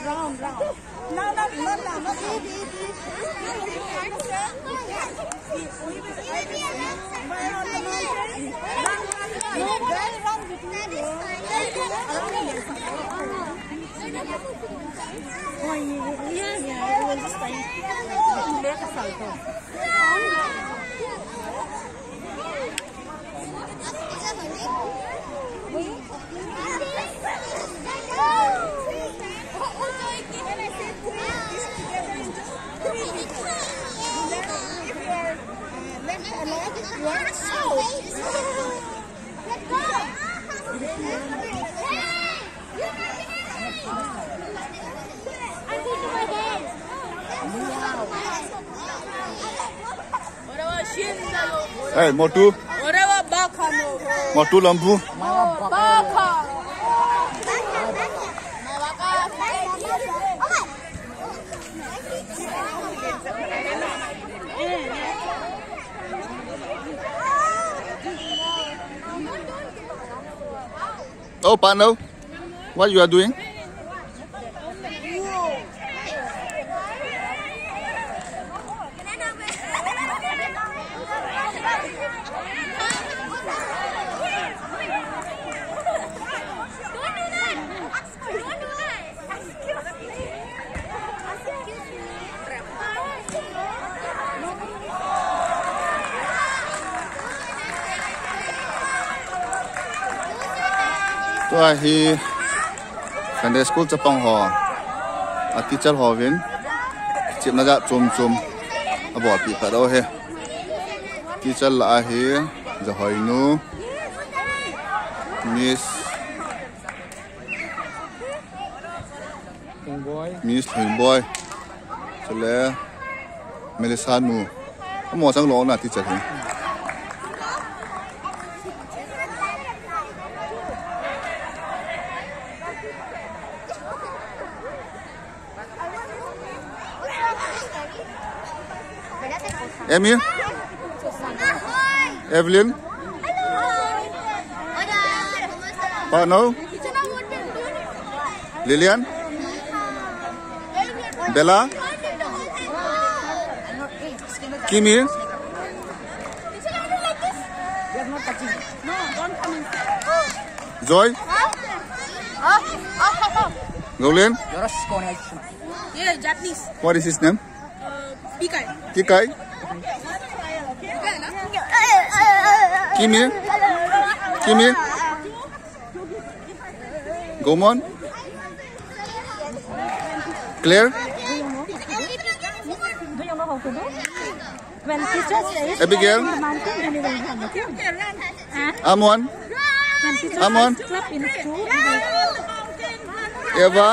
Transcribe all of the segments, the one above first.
round. No, not eat. Hey, Motu. Motu lampu. Oh, Pano, what you are doing? Tua hi Sunday school chapang ho a teacher ho vin chip na ja chum abo pi kha do he teacher la hi za hoinu Miss Hingboy chale Melissa nu mo sang lo na teacher hi Emil, Evelyn, Pano, Lilian, Bella, Kimi, Joy, Golan. Yeah, Japanese. What is his name? Pikai. Kikai. Kimi, Gomon, Claire, Abigail, Amon, Eva.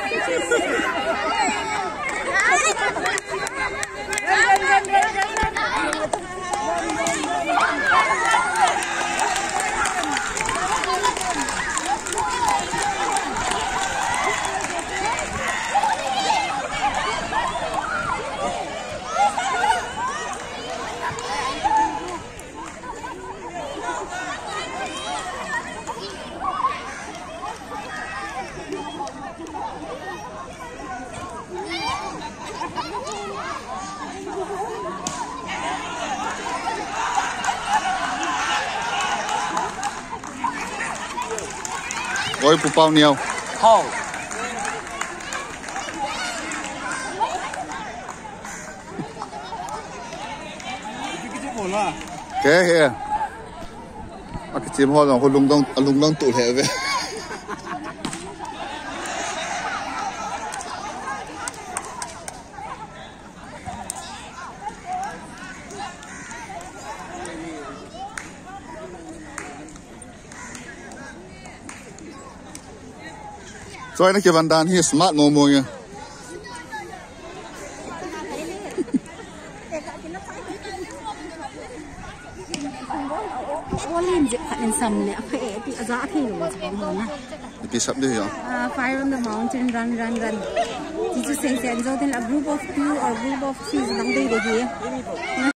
Ôi, phụ bao nhiêu? Hầu. Cái kìa. Cái chim hoa là lung đông tụ hệ về. Rồi nó kêu văn đàn hi smart mồm mồm nha. Fire on the mountain, run. Teacher says there is a group of 2 or group of 3 along the way.